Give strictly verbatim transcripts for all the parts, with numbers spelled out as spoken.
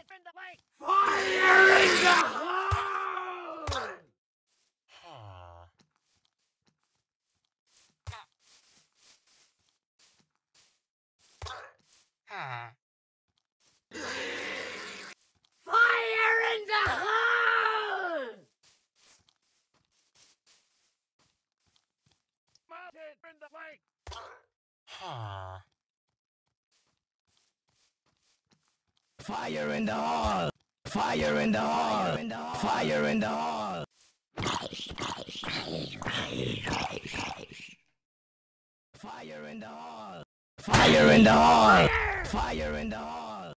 Fire in the hole! Fire in the hole! Mounted in the lake! Fire in the hole! Fire in the hole! Fire in the hole! Fire in the hole! Fire in the hole! Fire in the hole!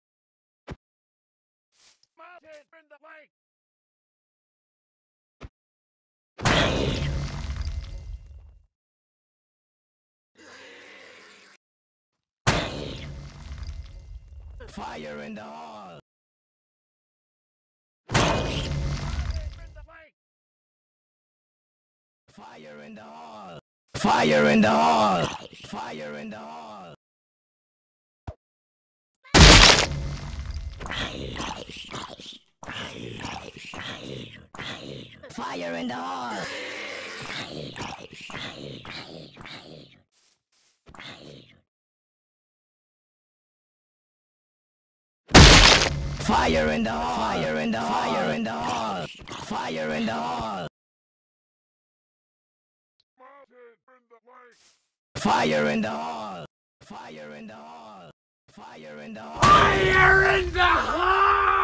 Mounted in the lake! Fire in the hole! Fire in the hole! Fire in the hole! Fire in the hole! Fire in the hole! Fire in the hole! Fire in the fire in the hole! Fire in the hole! Fire in the hole! Fire in the hole! Fire in the hole! Fire in the hole!